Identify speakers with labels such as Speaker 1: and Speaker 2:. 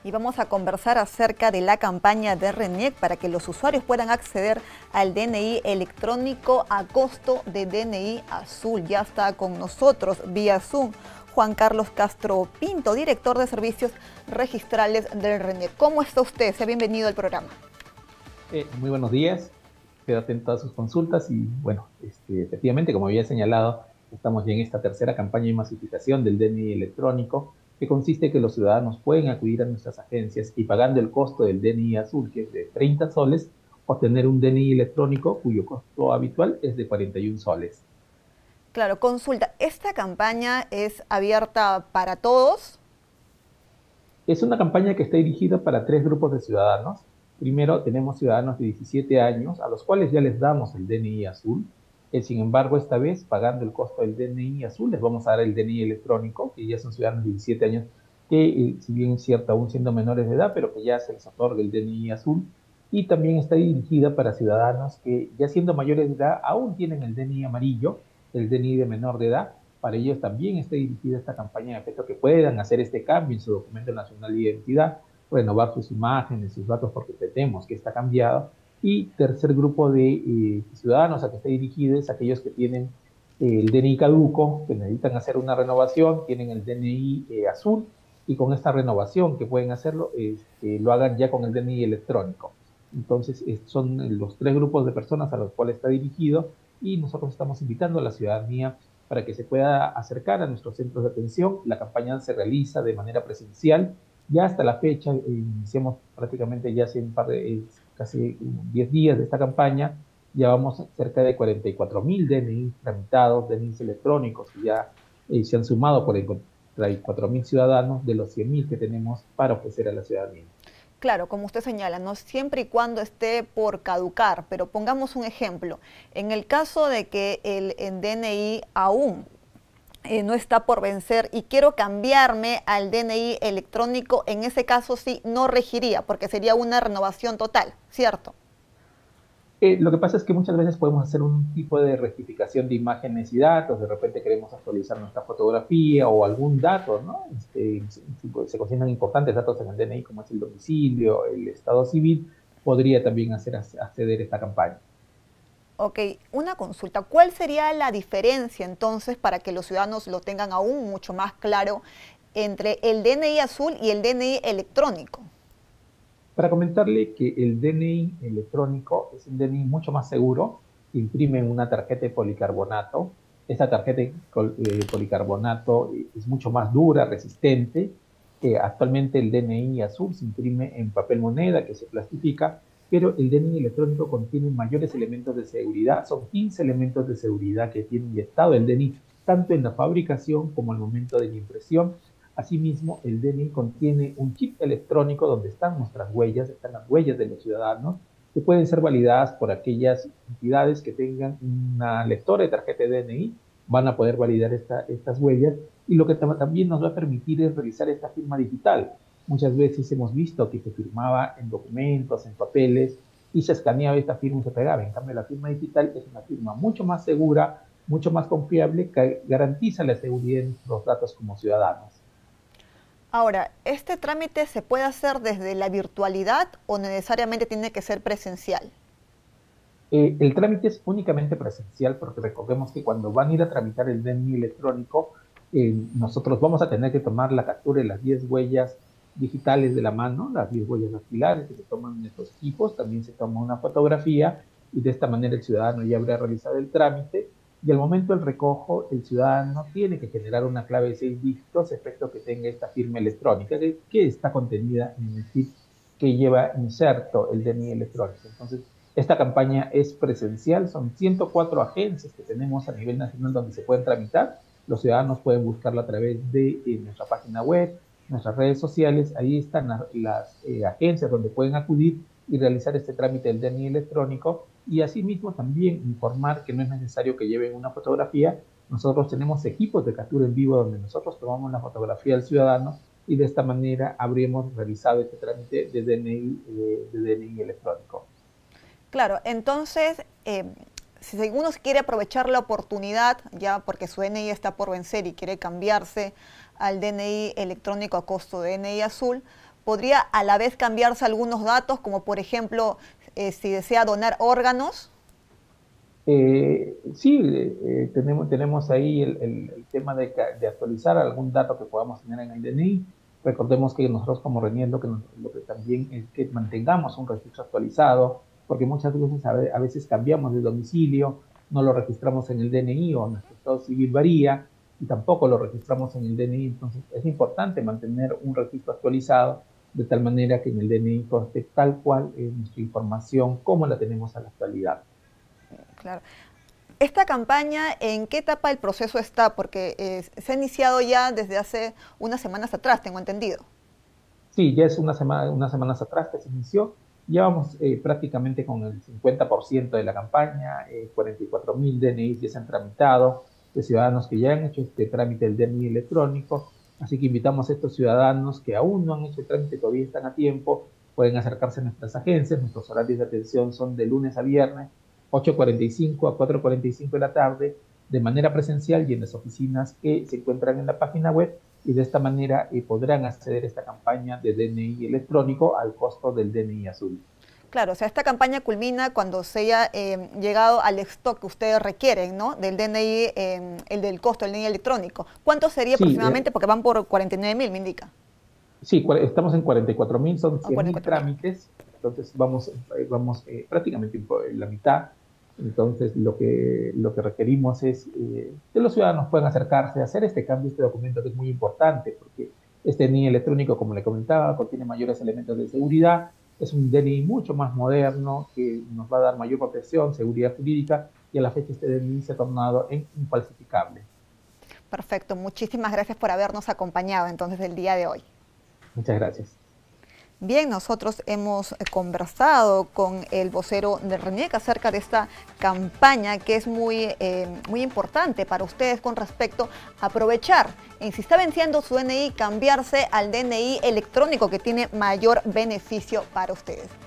Speaker 1: y vamos a conversar acerca de la campaña de RENIEC para que los usuarios puedan acceder al DNI electrónico a costo de DNI azul. Ya está con nosotros vía Zoom Juan Carlos Castro Pinto, director de servicios registrales del RENIEC. ¿Cómo está usted? Sea bienvenido al programa.
Speaker 2: Muy buenos días, quedo atento a sus consultas y bueno, efectivamente, como había señalado, estamos ya en esta tercera campaña de masificación del DNI electrónico, que consiste en que los ciudadanos pueden acudir a nuestras agencias y pagando el costo del DNI azul, que es de 30 soles, obtener un DNI electrónico cuyo costo habitual es de 41 soles.
Speaker 1: Claro, consulta, ¿esta campaña es abierta para todos?
Speaker 2: Es una campaña que está dirigida para tres grupos de ciudadanos. Primero, tenemos ciudadanos de 17 años, a los cuales ya les damos el DNI azul. Sin embargo, esta vez, pagando el costo del DNI azul, les vamos a dar el DNI electrónico, que ya son ciudadanos de 17 años, que si bien es cierto, aún siendo menores de edad, pero que ya se les otorga el DNI azul. Y también está dirigida para ciudadanos que, ya siendo mayores de edad, aún tienen el DNI amarillo, el DNI de menor de edad. Para ellos también está dirigida esta campaña de efecto que puedan hacer este cambio en su documento nacional de identidad, renovar sus imágenes, sus datos, porque entendemos que está cambiado. Y tercer grupo de ciudadanos a que está dirigido es aquellos que tienen el DNI caduco, que necesitan hacer una renovación, tienen el DNI azul, y con esta renovación que pueden hacerlo, lo hagan ya con el DNI electrónico. Entonces, son los tres grupos de personas a los cuales está dirigido, y nosotros estamos invitando a la ciudadanía para que se pueda acercar a nuestros centros de atención. La campaña se realiza de manera presencial. Ya hasta la fecha, iniciamos prácticamente ya hace casi 10 días de esta campaña, llevamos cerca de 44.000 DNI tramitados, DNIs electrónicos, y ya se han sumado por 44.000 ciudadanos de los 100.000 que tenemos para ofrecer a la ciudadanía.
Speaker 1: Claro, como usted señala, no siempre y cuando esté por caducar, pero pongamos un ejemplo. En el caso de que el DNI aún no está por vencer y quiero cambiarme al DNI electrónico, en ese caso sí no regiría, porque sería una renovación total, ¿cierto?
Speaker 2: Lo que pasa es que muchas veces podemos hacer un tipo de rectificación de imágenes y datos. De repente queremos actualizar nuestra fotografía o algún dato, ¿no? Se consideran importantes datos en el DNI, como es el domicilio, el estado civil, podría también hacer acceder a esta campaña.
Speaker 1: Ok, una consulta. ¿Cuál sería la diferencia entonces para que los ciudadanos lo tengan aún mucho más claro entre el DNI azul y el DNI electrónico?
Speaker 2: Para comentarle que el DNI electrónico es un DNI mucho más seguro, imprime una tarjeta de policarbonato. Esta tarjeta de policarbonato es mucho más dura, resistente. Actualmente el DNI azul se imprime en papel moneda que se plastifica, pero el DNI electrónico contiene mayores elementos de seguridad. Son 15 elementos de seguridad que tiene inyectado el DNI, tanto en la fabricación como al momento de la impresión. Asimismo, el DNI contiene un chip electrónico donde están nuestras huellas, están las huellas de los ciudadanos, que pueden ser validadas por aquellas entidades que tengan una lectora de tarjeta de DNI, van a poder validar estas huellas, y lo que también nos va a permitir es realizar esta firma digital. Muchas veces hemos visto que se firmaba en documentos, en papeles, y se escaneaba esta firma y se pegaba. En cambio, la firma digital es una firma mucho más segura, mucho más confiable, que garantiza la seguridad de nuestros datos como ciudadanos.
Speaker 1: Ahora, ¿este trámite se puede hacer desde la virtualidad o necesariamente tiene que ser presencial?
Speaker 2: El trámite es únicamente presencial, porque recordemos que cuando van a ir a tramitar el DNI electrónico, nosotros vamos a tener que tomar la captura de las 10 huellas digitales de la mano, las 10 huellas dactilares que se toman en estos equipos. También se toma una fotografía, y de esta manera el ciudadano ya habrá realizado el trámite. Y al momento del recojo, el ciudadano tiene que generar una clave de 6 dígitos, efecto que tenga esta firma electrónica, que está contenida en el chip que lleva inserto el DNI electrónico. Entonces, esta campaña es presencial, son 104 agencias que tenemos a nivel nacional donde se pueden tramitar. Los ciudadanos pueden buscarlo a través de nuestra página web, nuestras redes sociales. Ahí están las agencias donde pueden acudir y realizar este trámite del DNI electrónico. Y asimismo también informar que no es necesario que lleven una fotografía. Nosotros tenemos equipos de captura en vivo donde nosotros tomamos la fotografía del ciudadano, y de esta manera habríamos realizado este trámite de DNI electrónico.
Speaker 1: Claro, entonces, si uno quiere aprovechar la oportunidad, ya porque su DNI está por vencer y quiere cambiarse al DNI electrónico a costo de DNI azul, ¿podría a la vez cambiarse algunos datos, como por ejemplo, si desea donar órganos?
Speaker 2: Sí, tenemos ahí el tema de actualizar algún dato que podamos tener en el DNI. Recordemos que nosotros como RENIEC lo que también es que mantengamos un registro actualizado, porque muchas veces a veces cambiamos de domicilio, no lo registramos en el DNI o nuestro estado civil varía y tampoco lo registramos en el DNI. Entonces es importante mantener un registro actualizado de tal manera que en el DNI conste tal cual es nuestra información como la tenemos a la actualidad.
Speaker 1: Claro. ¿Esta campaña en qué etapa del proceso está? Porque se ha iniciado ya desde hace unas semanas atrás, tengo entendido.
Speaker 2: Sí, ya es unas semanas atrás que se inició. Llevamos prácticamente con el 50% de la campaña, 44.000 DNIs ya se han tramitado, de ciudadanos que ya han hecho este trámite del DNI electrónico. Así que invitamos a estos ciudadanos que aún no han hecho el trámite, todavía están a tiempo, pueden acercarse a nuestras agencias. Nuestros horarios de atención son de lunes a viernes, 8:45 a 4:45 de la tarde, de manera presencial y en las oficinas que se encuentran en la página web, y de esta manera podrán acceder a esta campaña de DNI electrónico al costo del DNI azul.
Speaker 1: Claro, o sea, esta campaña culmina cuando se haya llegado al stock que ustedes requieren, ¿no? Del DNI, el del costo del DNI electrónico. ¿Cuánto sería
Speaker 2: Sí,
Speaker 1: aproximadamente? Porque van por 49.000, me indica.
Speaker 2: sí, estamos en 44.000, son 100.000
Speaker 1: 44.000.
Speaker 2: trámites, entonces vamos prácticamente por la mitad. Entonces lo que requerimos es que los ciudadanos puedan acercarse a hacer este cambio, este documento que es muy importante, porque este DNI electrónico, como le comentaba, contiene mayores elementos de seguridad, es un DNI mucho más moderno que nos va a dar mayor protección, seguridad jurídica, y a la fecha este DNI se ha tornado en infalsificable.
Speaker 1: Perfecto, muchísimas gracias por habernos acompañado entonces el día de hoy.
Speaker 2: Muchas gracias.
Speaker 1: Bien, nosotros hemos conversado con el vocero de RENIEC acerca de esta campaña que es muy importante para ustedes con respecto a aprovechar, si está venciendo su DNI, cambiarse al DNI electrónico que tiene mayor beneficio para ustedes.